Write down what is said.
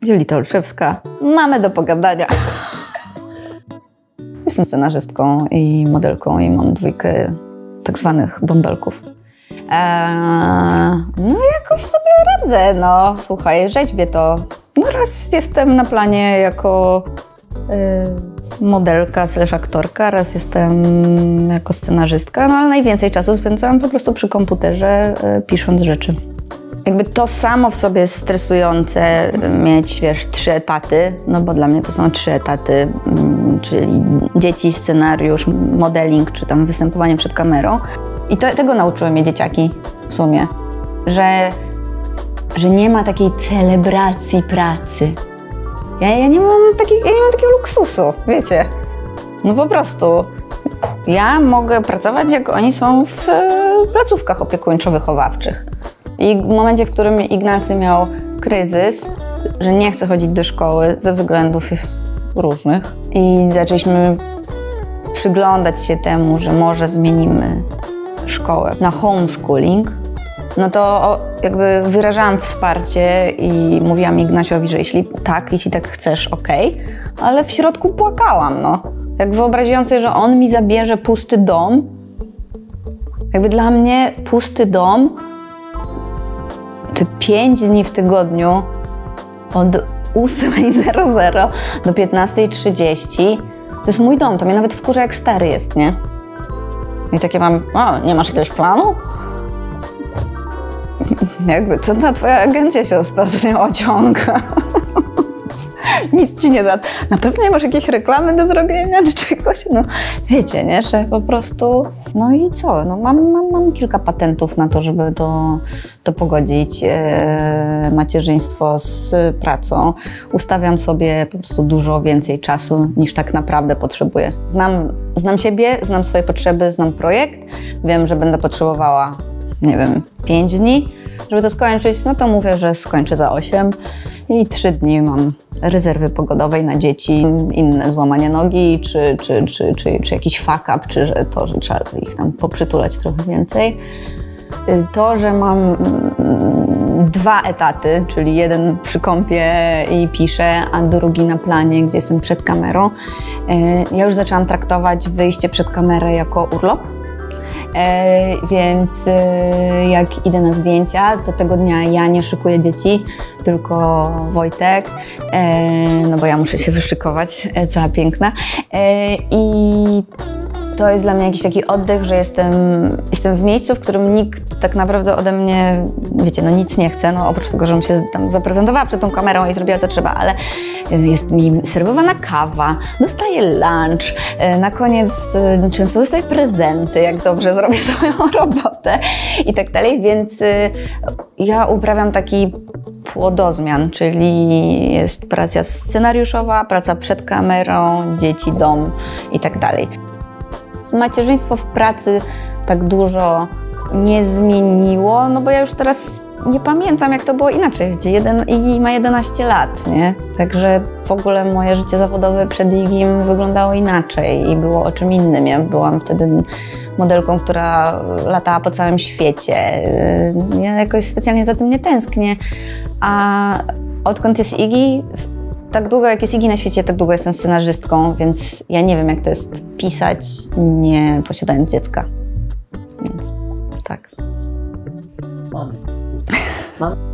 Wiolita Olszewska. Mamy do pogadania. Jestem scenarzystką i modelką i mam 2 tak zwanych bąbelków. No jakoś sobie radzę, no słuchaj, rzeźbię to. No raz jestem na planie jako modelka / aktorka, raz jestem jako scenarzystka, no ale najwięcej czasu spędzałam po prostu przy komputerze, pisząc rzeczy. Jakby to samo w sobie jest stresujące mieć, wiesz, 3 etaty, no bo dla mnie to są 3 etaty, czyli dzieci, scenariusz, modeling, czy tam występowanie przed kamerą. I tego nauczyły mnie dzieciaki w sumie, że nie ma takiej celebracji pracy. Ja nie mam takiego luksusu, wiecie. No po prostu. Ja mogę pracować, jak oni są w placówkach opiekuńczo-wychowawczych. I w momencie, w którym Ignacy miał kryzys, że nie chce chodzić do szkoły ze względów różnych i zaczęliśmy przyglądać się temu, że może zmienimy szkołę na homeschooling, no to jakby wyrażałam wsparcie i mówiłam Ignasiowi, że jeśli tak chcesz, okej, ale w środku płakałam, no. Jak wyobraziłam sobie, że on mi zabierze pusty dom, jakby dla mnie pusty dom te 5 dni w tygodniu od 8:00 do 15:30 to jest mój dom, to mnie nawet wkurza, jak stary jest, nie? I takie mam, nie masz jakiegoś planu? Jakby, co ta twoja agencja się ostatnio ociąga? Nic ci nie da. Na pewno nie masz jakiejś reklamy do zrobienia czy czegoś? No wiecie, nie? Że po prostu... No i co? No, mam kilka patentów na to, żeby to pogodzić. Macierzyństwo z pracą. Ustawiam sobie po prostu dużo więcej czasu, niż tak naprawdę potrzebuję. Znam siebie, znam swoje potrzeby, znam projekt. Wiem, że będę potrzebowała, nie wiem, 5 dni. Żeby to skończyć, no to mówię, że skończę za 8 i 3 dni mam rezerwy pogodowej na dzieci, inne złamanie nogi, czy jakiś fuck up, czy że trzeba ich tam poprzytulać trochę więcej. To, że mam 2 etaty, czyli jeden przy kąpie i piszę, a drugi na planie, gdzie jestem przed kamerą. Ja już zaczęłam traktować wyjście przed kamerę jako urlop. Więc jak idę na zdjęcia, to tego dnia ja nie szykuję dzieci, tylko Wojtek, no bo ja muszę się wyszykować, cała piękna. I to jest dla mnie jakiś taki oddech, że jestem w miejscu, w którym nikt tak naprawdę ode mnie, wiecie, no nic nie chce, no oprócz tego, żebym się tam zaprezentowała przed tą kamerą i zrobiła co trzeba, ale jest mi serwowana kawa, dostaję lunch, na koniec często dostaję prezenty, jak dobrze zrobię swoją robotę i tak dalej, więc ja uprawiam taki płodozmian, czyli jest praca scenariuszowa, praca przed kamerą, dzieci, dom i tak dalej. Macierzyństwo w pracy tak dużo nie zmieniło, no bo ja już teraz nie pamiętam, jak to było inaczej. Iggy ma 11 lat, nie? Także w ogóle moje życie zawodowe przed Iggym wyglądało inaczej i było o czym innym. Ja byłam wtedy modelką, która latała po całym świecie. Ja jakoś specjalnie za tym nie tęsknię. A odkąd jest Iggy, tak długo jak jest Iggy na świecie, tak długo jestem scenarzystką, więc ja nie wiem, jak to jest pisać, nie posiadając dziecka. Więc tak. Mamy.